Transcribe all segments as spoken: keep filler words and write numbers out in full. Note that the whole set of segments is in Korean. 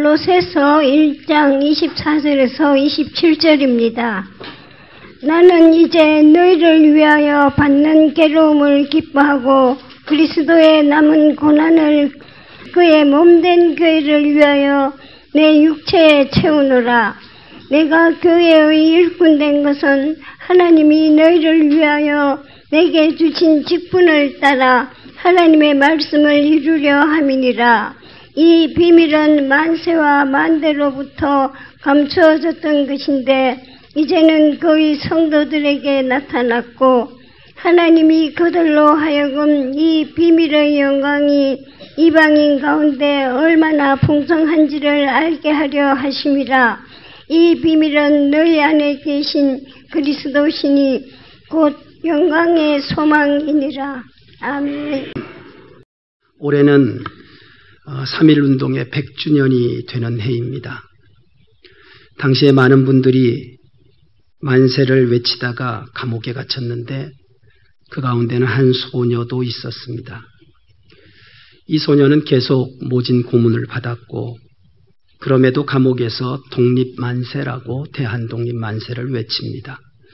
골로새서 일 장 이십사 절에서 이십칠 절입니다. 나는 이제 너희를 위하여 받는 괴로움을 기뻐하고 그리스도의 남은 고난을 그의 몸된 교회를 위하여 내 육체에 채우노라. 내가 교회의 일꾼 된 것은 하나님이 너희를 위하여 내게 주신 직분을 따라 하나님의 말씀을 이루려 함이니라. 이 비밀은 만세와 만대로부터 감추어졌던 것인데 이제는 그의 성도들에게 나타났고 하나님이 그들로 하여금 이 비밀의 영광이 이방인 가운데 얼마나 풍성한지를 알게 하려 하심이라. 이 비밀은 너희 안에 계신 그리스도시니 곧 영광의 소망이니라. 아멘. 올해는 삼일운동의 백 주년이 되는 해입니다. 당시에 많은 분들이 만세를 외치다가 감옥에 갇혔는데 그 가운데는 한 소녀도 있었습니다. 이 소녀는 계속 모진 고문을 받았고 그럼에도 감옥에서 독립만세라고 대한독립만세를 외칩니다.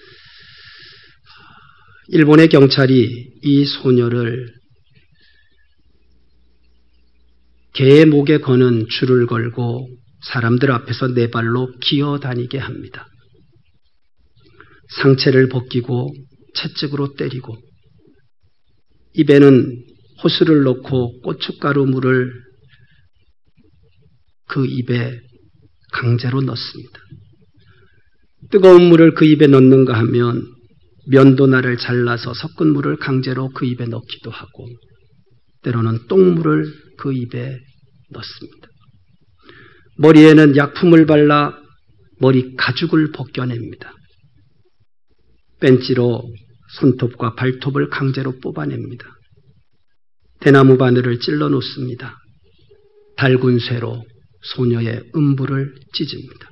일본의 경찰이 이 소녀를 개의 목에 거는 줄을 걸고 사람들 앞에서 네 발로 기어다니게 합니다. 상체를 벗기고 채찍으로 때리고 입에는 호수를 넣고 고춧가루 물을 그 입에 강제로 넣습니다. 뜨거운 물을 그 입에 넣는가 하면 면도날을 잘라서 섞은 물을 강제로 그 입에 넣기도 하고 때로는 똥물을 그 입에 넣습니다. 머리에는 약품을 발라 머리 가죽을 벗겨냅니다. 벤치로 손톱과 발톱을 강제로 뽑아냅니다. 대나무 바늘을 찔러 놓습니다. 달군 쇠로 소녀의 음부를 찢습니다.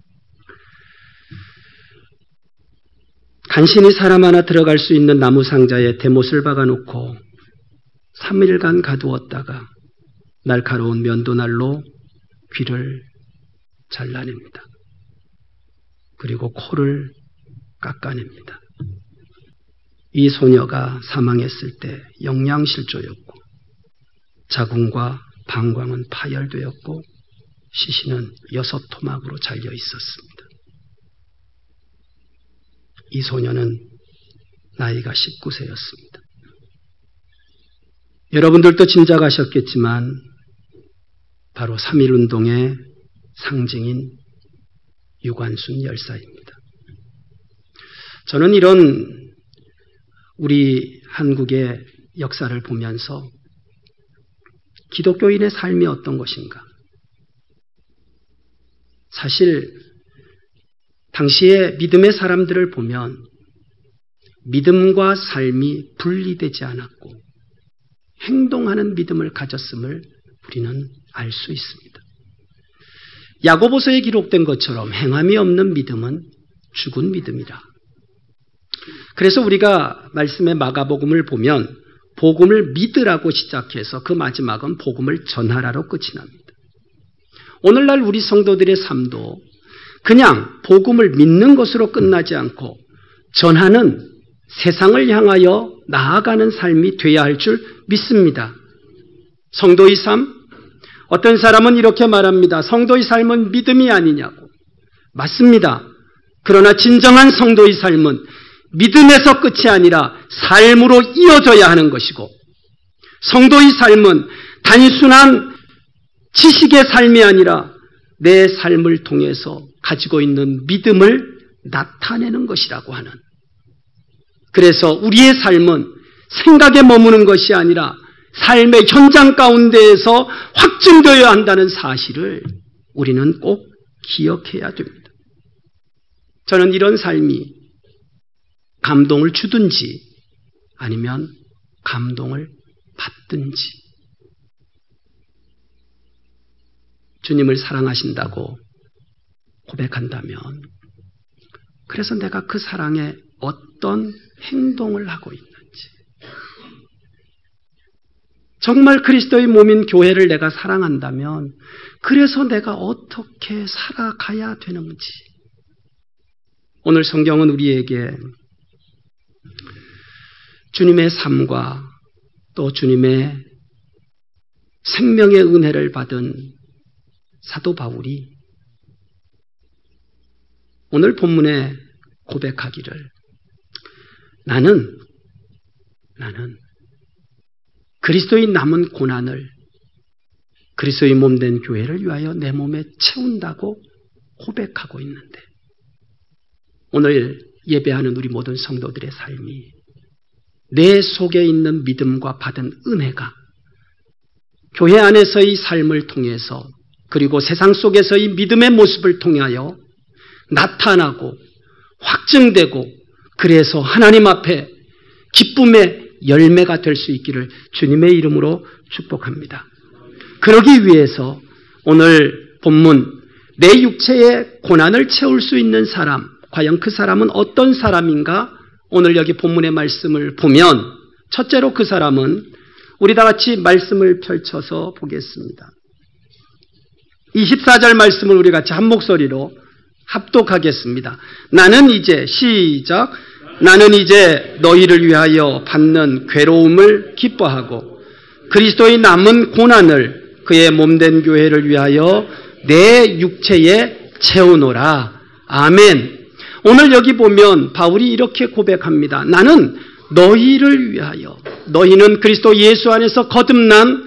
간신히 사람 하나 들어갈 수 있는 나무 상자에 대못을 박아놓고 삼 일간 가두었다가 날카로운 면도날로 귀를 잘라냅니다. 그리고 코를 깎아냅니다. 이 소녀가 사망했을 때 영양실조였고 자궁과 방광은 파열되었고 시신은 여섯 토막으로 잘려 있었습니다. 이 소녀는 나이가 십구 세였습니다. 여러분들도 짐작하셨겠지만 바로 삼일운동의 상징인 유관순 열사입니다. 저는 이런 우리 한국의 역사를 보면서 기독교인의 삶이 어떤 것인가? 사실 당시의 믿음의 사람들을 보면 믿음과 삶이 분리되지 않았고 행동하는 믿음을 가졌음을 우리는 알 수 있습니다. 야고보서에 기록된 것처럼 행함이 없는 믿음은 죽은 믿음이라. 그래서 우리가 말씀의 마가복음을 보면 복음을 믿으라고 시작해서 그 마지막은 복음을 전하라로 끝이 납니다. 오늘날 우리 성도들의 삶도 그냥 복음을 믿는 것으로 끝나지 않고 전하는 세상을 향하여 나아가는 삶이 돼야 할 줄 믿습니다. 성도의 삶? 어떤 사람은 이렇게 말합니다. 성도의 삶은 믿음이 아니냐고. 맞습니다. 그러나 진정한 성도의 삶은 믿음에서 끝이 아니라 삶으로 이어져야 하는 것이고 성도의 삶은 단순한 지식의 삶이 아니라 내 삶을 통해서 가지고 있는 믿음을 나타내는 것이라고 하는. 그래서 우리의 삶은 생각에 머무는 것이 아니라 삶의 현장 가운데에서 확증되어야 한다는 사실을 우리는 꼭 기억해야 됩니다. 저는 이런 삶이 감동을 주든지 아니면 감동을 받든지 주님을 사랑하신다고 고백한다면 그래서 내가 그 사랑에 어떤 행동을 하고 있는지 정말 그리스도의 몸인 교회를 내가 사랑한다면 그래서 내가 어떻게 살아가야 되는지. 오늘 성경은 우리에게 주님의 삶과 또 주님의 생명의 은혜를 받은 사도 바울이 오늘 본문에 고백하기를 나는 나는 그리스도의 남은 고난을 그리스도의 몸된 교회를 위하여 내 몸에 채운다고 고백하고 있는데 오늘 예배하는 우리 모든 성도들의 삶이 내 속에 있는 믿음과 받은 은혜가 교회 안에서의 삶을 통해서 그리고 세상 속에서의 믿음의 모습을 통하여 나타나고 확증되고 그래서 하나님 앞에 기쁨의 열매가 될 수 있기를 주님의 이름으로 축복합니다. 그러기 위해서 오늘 본문 내 육체의 고난을 채울 수 있는 사람, 과연 그 사람은 어떤 사람인가? 오늘 여기 본문의 말씀을 보면 첫째로 그 사람은 우리 다 같이 말씀을 펼쳐서 보겠습니다. 이십사 절 말씀을 우리 같이 한 목소리로 합독하겠습니다. 나는 이제 시작 나는 이제 너희를 위하여 받는 괴로움을 기뻐하고 그리스도의 남은 고난을 그의 몸된 교회를 위하여 내 육체에 채우노라. 아멘. 오늘 여기 보면 바울이 이렇게 고백합니다. 나는 너희를 위하여, 너희는 그리스도 예수 안에서 거듭난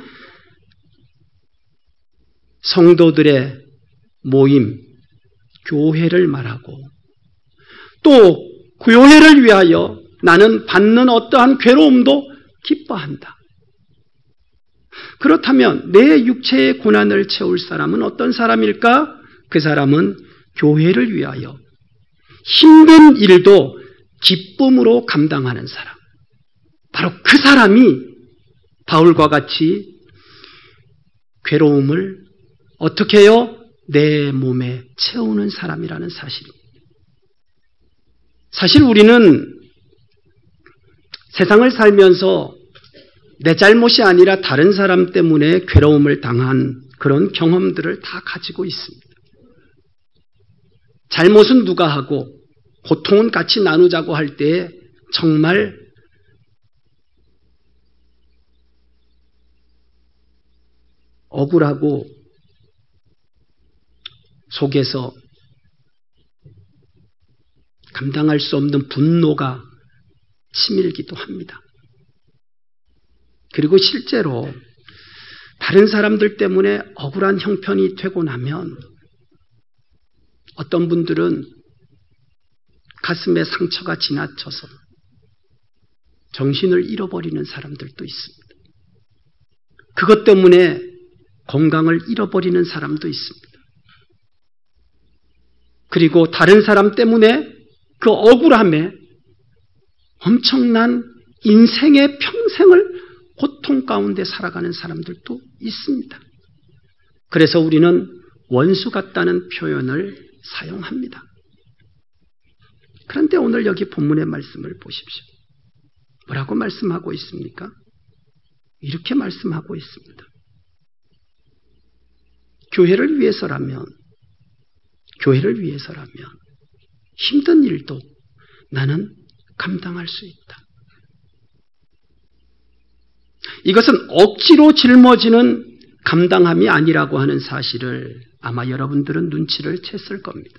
성도들의 모임, 교회를 말하고 또 교회를 위하여 나는 받는 어떠한 괴로움도 기뻐한다. 그렇다면 내 육체의 고난을 채울 사람은 어떤 사람일까? 그 사람은 교회를 위하여 힘든 일도 기쁨으로 감당하는 사람. 바로 그 사람이 바울과 같이 괴로움을 어떻게 해요? 내 몸에 채우는 사람이라는 사실입니다. 사실 우리는 세상을 살면서 내 잘못이 아니라 다른 사람 때문에 괴로움을 당한 그런 경험들을 다 가지고 있습니다. 잘못은 누가 하고 고통은 같이 나누자고 할 때 정말 억울하고 속에서 감당할 수 없는 분노가 치밀기도 합니다. 그리고 실제로 다른 사람들 때문에 억울한 형편이 되고 나면 어떤 분들은 가슴에 상처가 지나쳐서 정신을 잃어버리는 사람들도 있습니다. 그것 때문에 건강을 잃어버리는 사람도 있습니다. 그리고 다른 사람 때문에 그 억울함에 엄청난 인생의 평생을 고통 가운데 살아가는 사람들도 있습니다. 그래서 우리는 원수 같다는 표현을 사용합니다. 그런데 오늘 여기 본문의 말씀을 보십시오. 뭐라고 말씀하고 있습니까? 이렇게 말씀하고 있습니다. 교회를 위해서라면, 교회를 위해서라면 힘든 일도 나는 감당할 수 있다. 이것은 억지로 짊어지는 감당함이 아니라고 하는 사실을 아마 여러분들은 눈치를 챘을 겁니다.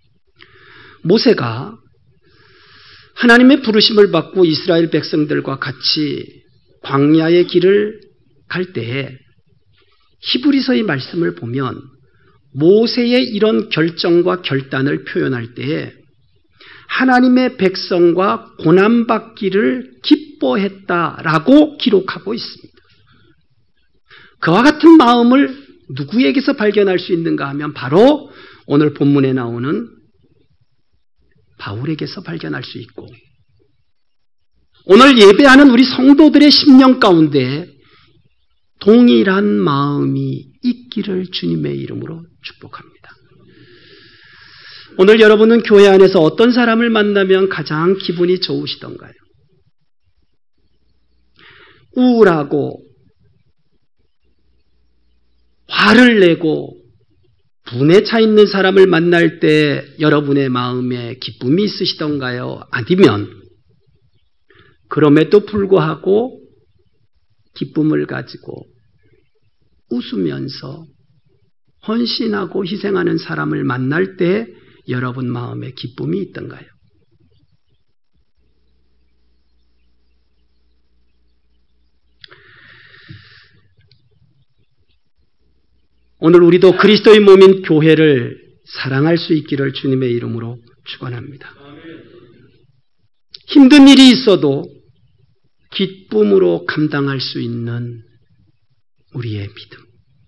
모세가 하나님의 부르심을 받고 이스라엘 백성들과 같이 광야의 길을 갈 때에 히브리서의 말씀을 보면 모세의 이런 결정과 결단을 표현할 때에 하나님의 백성과 고난받기를 기뻐했다라고 기록하고 있습니다. 그와 같은 마음을 누구에게서 발견할 수 있는가 하면 바로 오늘 본문에 나오는 바울에게서 발견할 수 있고 오늘 예배하는 우리 성도들의 심령 가운데 동일한 마음이 있기를 주님의 이름으로 축복합니다. 오늘 여러분은 교회 안에서 어떤 사람을 만나면 가장 기분이 좋으시던가요? 우울하고 화를 내고 분에 차 있는 사람을 만날 때 여러분의 마음에 기쁨이 있으시던가요? 아니면 그럼에도 불구하고 기쁨을 가지고 웃으면서 헌신하고 희생하는 사람을 만날 때 여러분 마음에 기쁨이 있던가요? 오늘 우리도 그리스도의 몸인 교회를 사랑할 수 있기를 주님의 이름으로 축원합니다. 힘든 일이 있어도 기쁨으로 감당할 수 있는 우리의 믿음.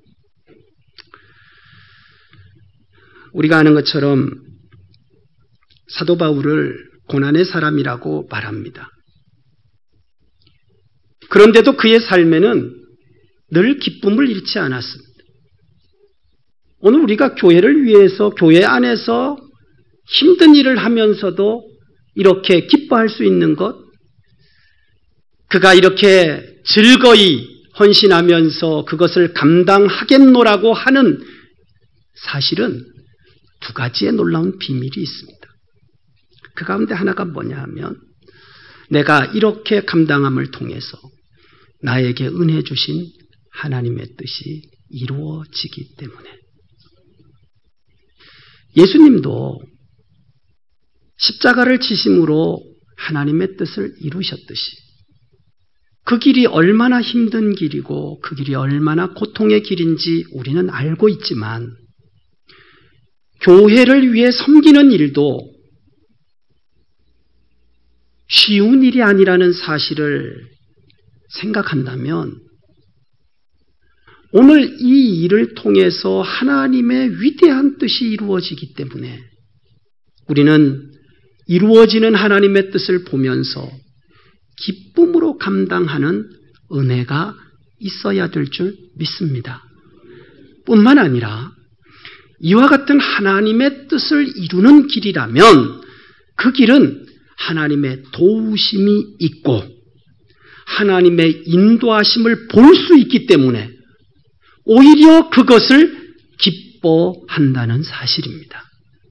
우리가 아는 것처럼 사도 바울을 고난의 사람이라고 말합니다. 그런데도 그의 삶에는 늘 기쁨을 잃지 않았습니다. 오늘 우리가 교회를 위해서 교회 안에서 힘든 일을 하면서도 이렇게 기뻐할 수 있는 것, 그가 이렇게 즐거이 헌신하면서 그것을 감당하겠노라고 하는 사실은 두 가지의 놀라운 비밀이 있습니다. 그 가운데 하나가 뭐냐 하면 내가 이렇게 감당함을 통해서 나에게 은혜 주신 하나님의 뜻이 이루어지기 때문에. 예수님도 십자가를 지심으로 하나님의 뜻을 이루셨듯이 그 길이 얼마나 힘든 길이고 그 길이 얼마나 고통의 길인지 우리는 알고 있지만 교회를 위해 섬기는 일도 쉬운 일이 아니라는 사실을 생각한다면 오늘 이 일을 통해서 하나님의 위대한 뜻이 이루어지기 때문에 우리는 이루어지는 하나님의 뜻을 보면서 기쁨으로 감당하는 은혜가 있어야 될 줄 믿습니다. 뿐만 아니라 이와 같은 하나님의 뜻을 이루는 길이라면 그 길은 하나님의 도우심이 있고 하나님의 인도하심을 볼 수 있기 때문에 오히려 그것을 기뻐한다는 사실입니다.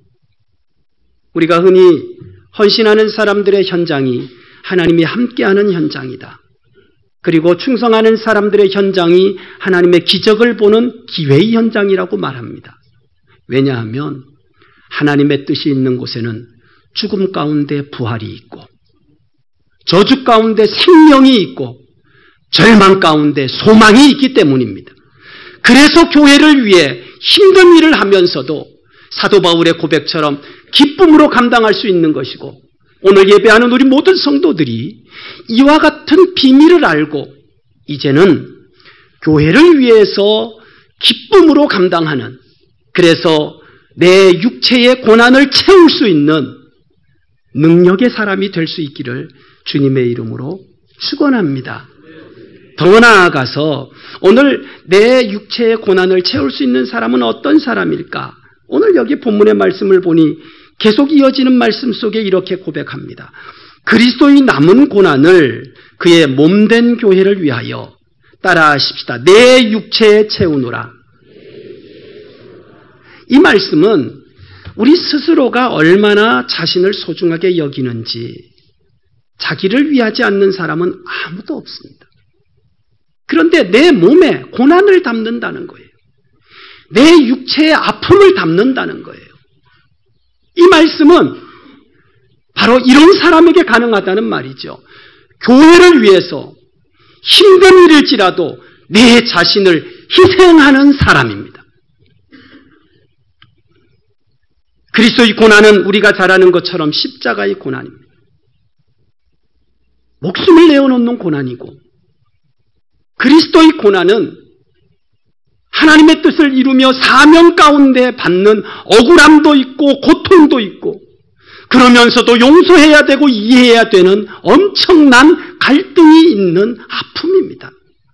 우리가 흔히 헌신하는 사람들의 현장이 하나님이 함께하는 현장이다. 그리고 충성하는 사람들의 현장이 하나님의 기적을 보는 기회의 현장이라고 말합니다. 왜냐하면 하나님의 뜻이 있는 곳에는 죽음 가운데 부활이 있고 저주 가운데 생명이 있고 절망 가운데 소망이 있기 때문입니다. 그래서 교회를 위해 힘든 일을 하면서도 사도 바울의 고백처럼 기쁨으로 감당할 수 있는 것이고 오늘 예배하는 우리 모든 성도들이 이와 같은 비밀을 알고 이제는 교회를 위해서 기쁨으로 감당하는 그래서 내 육체의 고난을 채울 수 있는 능력의 사람이 될 수 있기를 주님의 이름으로 축원합니다. 더 나아가서 오늘 내 육체의 고난을 채울 수 있는 사람은 어떤 사람일까? 오늘 여기 본문의 말씀을 보니 계속 이어지는 말씀 속에 이렇게 고백합니다. 그리스도의 남은 고난을 그의 몸된 교회를 위하여 따라하십시다. 내 육체에 채우노라. 이 말씀은 우리 스스로가 얼마나 자신을 소중하게 여기는지 자기를 위하지 않는 사람은 아무도 없습니다. 그런데 내 몸에 고난을 담는다는 거예요. 내 육체의 아픔을 담는다는 거예요. 이 말씀은 바로 이런 사람에게 가능하다는 말이죠. 교회를 위해서 힘든 일일지라도 내 자신을 희생하는 사람입니다. 그리스도의 고난은 우리가 잘 아는 것처럼 십자가의 고난입니다. 목숨을 내어놓는 고난이고 그리스도의 고난은 하나님의 뜻을 이루며 사명 가운데 받는 억울함도 있고 고통도 있고 그러면서도 용서해야 되고 이해해야 되는 엄청난 갈등이 있는 아픔입니다.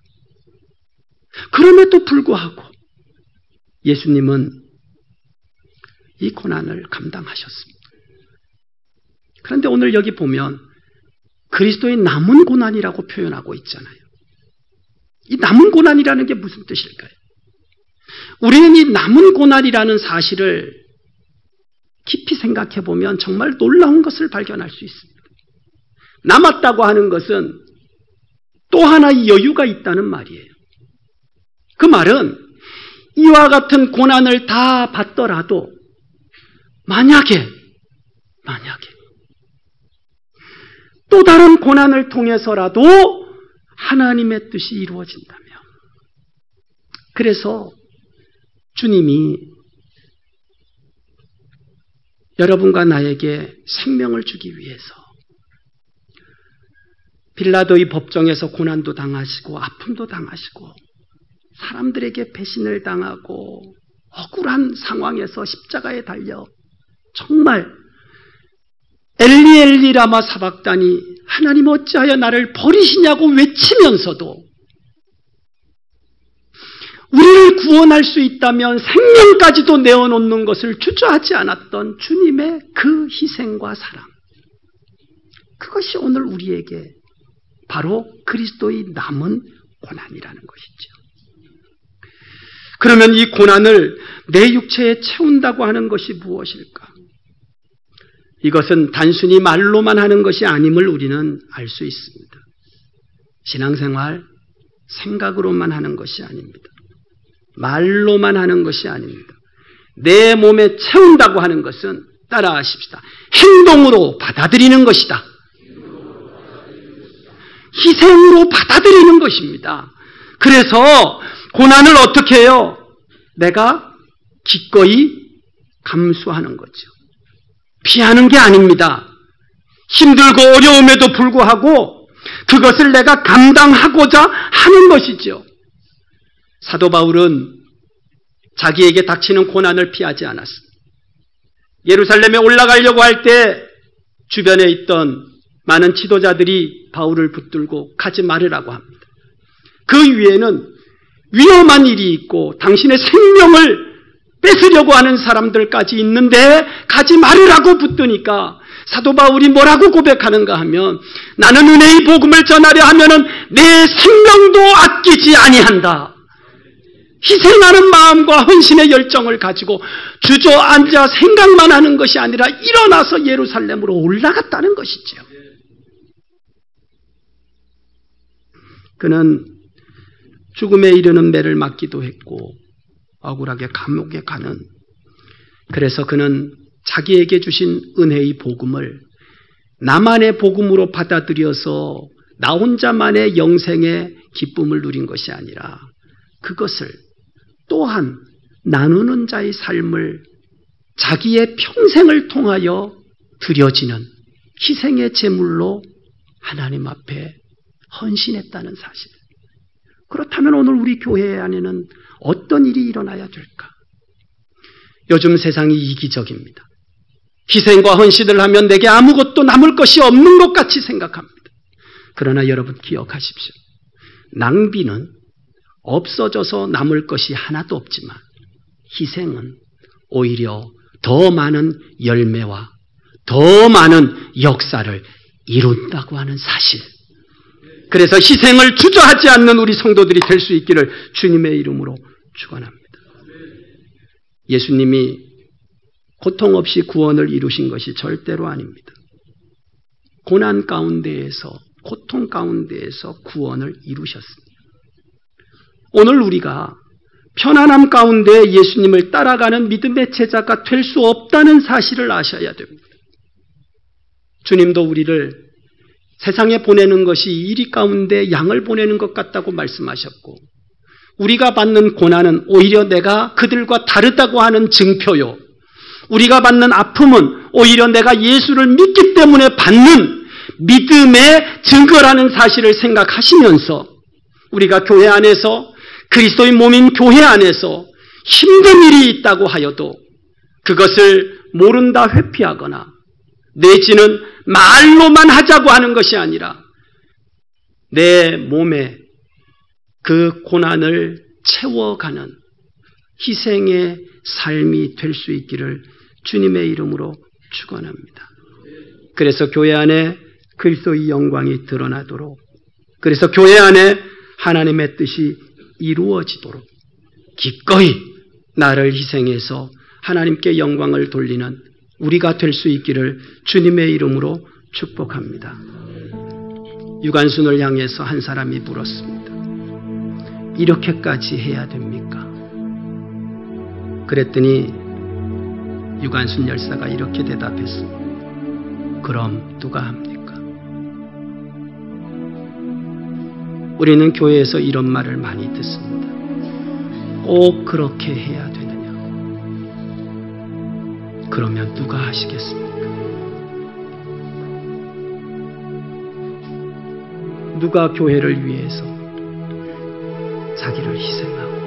그럼에도 불구하고 예수님은 이 고난을 감당하셨습니다. 그런데 오늘 여기 보면 그리스도의 남은 고난이라고 표현하고 있잖아요. 이 남은 고난이라는 게 무슨 뜻일까요? 우리는 이 남은 고난이라는 사실을 깊이 생각해 보면 정말 놀라운 것을 발견할 수 있습니다. 남았다고 하는 것은 또 하나의 여유가 있다는 말이에요. 그 말은 이와 같은 고난을 다 받더라도 만약에 만약에 또 다른 고난을 통해서라도 하나님의 뜻이 이루어진다며. 그래서 주님이 여러분과 나에게 생명을 주기 위해서 빌라도의 법정에서 고난도 당하시고 아픔도 당하시고 사람들에게 배신을 당하고 억울한 상황에서 십자가에 달려 정말 엘리 엘리 라마 사박다니 하나님 어찌하여 나를 버리시냐고 외치면서도 우리를 구원할 수 있다면 생명까지도 내어놓는 것을 주저하지 않았던 주님의 그 희생과 사랑, 그것이 오늘 우리에게 바로 그리스도의 남은 고난이라는 것이죠. 그러면 이 고난을 내 육체에 채운다고 하는 것이 무엇일까? 이것은 단순히 말로만 하는 것이 아님을 우리는 알 수 있습니다. 신앙생활, 생각으로만 하는 것이 아닙니다. 말로만 하는 것이 아닙니다. 내 몸에 채운다고 하는 것은 따라하십시다. 행동으로 받아들이는 것이다. 희생으로 받아들이는 것입니다. 그래서 고난을 어떻게 해요? 내가 기꺼이 감수하는 거죠. 피하는 게 아닙니다. 힘들고 어려움에도 불구하고 그것을 내가 감당하고자 하는 것이죠. 사도 바울은 자기에게 닥치는 고난을 피하지 않았습니다. 예루살렘에 올라가려고 할 때 주변에 있던 많은 지도자들이 바울을 붙들고 가지 말으라고 합니다. 그 위에는 위험한 일이 있고 당신의 생명을 뺏으려고 하는 사람들까지 있는데 가지 말으라고 붙드니까 사도 바울이 뭐라고 고백하는가 하면 나는 은혜의 복음을 전하려 하면은 내 생명도 아끼지 아니한다. 희생하는 마음과 헌신의 열정을 가지고 주저앉아 생각만 하는 것이 아니라 일어나서 예루살렘으로 올라갔다는 것이죠. 그는 죽음에 이르는 매를 맞기도 했고 억울하게 감옥에 가는, 그래서 그는 자기에게 주신 은혜의 복음을 나만의 복음으로 받아들여서 나 혼자만의 영생의 기쁨을 누린 것이 아니라 그것을 또한 나누는 자의 삶을 자기의 평생을 통하여 드려지는 희생의 제물로 하나님 앞에 헌신했다는 사실. 그렇다면 오늘 우리 교회 안에는 어떤 일이 일어나야 될까? 요즘 세상이 이기적입니다. 희생과 헌신을 하면 내게 아무것도 남을 것이 없는 것 같이 생각합니다. 그러나 여러분 기억하십시오. 낭비는 없어져서 남을 것이 하나도 없지만 희생은 오히려 더 많은 열매와 더 많은 역사를 이룬다고 하는 사실. 그래서 희생을 주저하지 않는 우리 성도들이 될 수 있기를 주님의 이름으로 축원합니다. 예수님이 고통 없이 구원을 이루신 것이 절대로 아닙니다. 고난 가운데에서, 고통 가운데에서 구원을 이루셨습니다. 오늘 우리가 편안함 가운데 예수님을 따라가는 믿음의 제자가 될 수 없다는 사실을 아셔야 됩니다. 주님도 우리를 세상에 보내는 것이 이리 가운데 양을 보내는 것 같다고 말씀하셨고, 우리가 받는 고난은 오히려 내가 그들과 다르다고 하는 증표요, 우리가 받는 아픔은 오히려 내가 예수를 믿기 때문에 받는 믿음의 증거라는 사실을 생각하시면서 우리가 교회 안에서, 그리스도의 몸인 교회 안에서 힘든 일이 있다고 하여도 그것을 모른다 회피하거나 내지는 말로만 하자고 하는 것이 아니라 내 몸에 그 고난을 채워가는 희생의 삶이 될 수 있기를 주님의 이름으로 축원합니다. 그래서 교회 안에 그리스도의 영광이 드러나도록, 그래서 교회 안에 하나님의 뜻이 이루어지도록 기꺼이 나를 희생해서 하나님께 영광을 돌리는 우리가 될 수 있기를 주님의 이름으로 축복합니다. 유관순을 향해서 한 사람이 물었습니다. 이렇게까지 해야 됩니까? 그랬더니 유관순 열사가 이렇게 대답했습니다. 그럼 누가 합니까? 우리는 교회에서 이런 말을 많이 듣습니다. 꼭 그렇게 해야 되느냐고. 그러면 누가 하시겠습니까? 누가 교회를 위해서 자기를 희생하고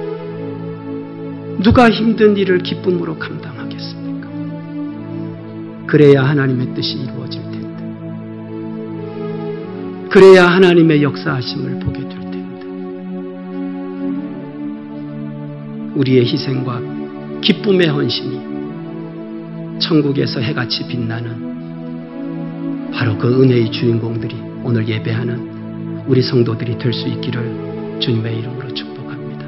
누가 힘든 일을 기쁨으로 감당하겠습니까? 그래야 하나님의 뜻이 이루어질 텐데, 그래야 하나님의 역사하심을 보게 될 텐데, 우리의 희생과 기쁨의 헌신이 천국에서 해같이 빛나는 바로 그 은혜의 주인공들이 오늘 예배하는 우리 성도들이 될 수 있기를 주님의 이름으로 축복합니다.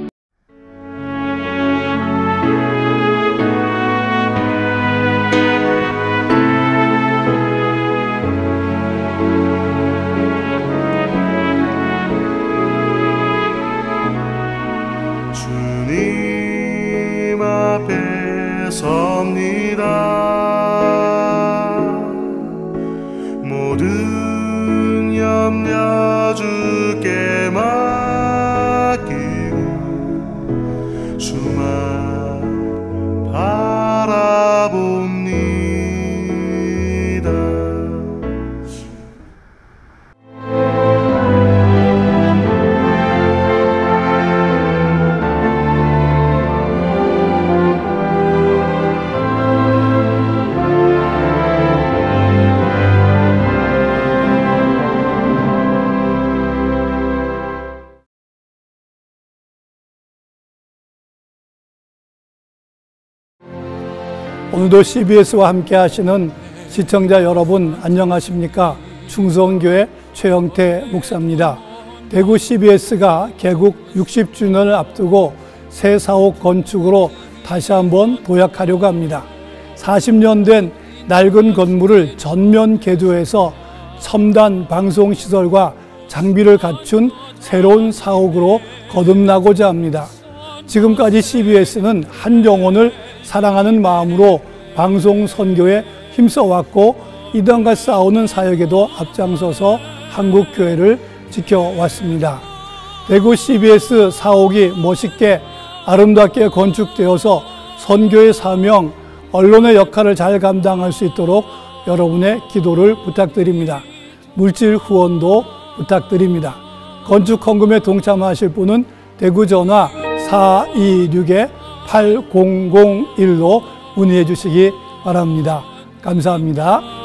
주님 앞에 섭니다. 모든 염려 주께 맡기고 주만 바라봅니다. 오늘도 씨비에스와 함께 하시는 시청자 여러분 안녕하십니까? 충성교회 최영태 목사입니다. 대구 씨비에스가 개국 육십 주년을 앞두고 새 사옥 건축으로 다시 한번 도약하려고 합니다. 사십 년 된 낡은 건물을 전면 개조해서 첨단 방송시설과 장비를 갖춘 새로운 사옥으로 거듭나고자 합니다. 지금까지 씨비에스는 한 영혼을 사랑하는 마음으로 방송 선교에 힘써왔고 이단과 싸우는 사역에도 앞장서서 한국 교회를 지켜왔습니다. 대구 씨비에스 사옥이 멋있게 아름답게 건축되어서 선교의 사명, 언론의 역할을 잘 감당할 수 있도록 여러분의 기도를 부탁드립니다. 물질 후원도 부탁드립니다. 건축 헌금에 동참하실 분은 대구 전화 사이육 팔공공일로 문의해 주시기 바랍니다. 감사합니다.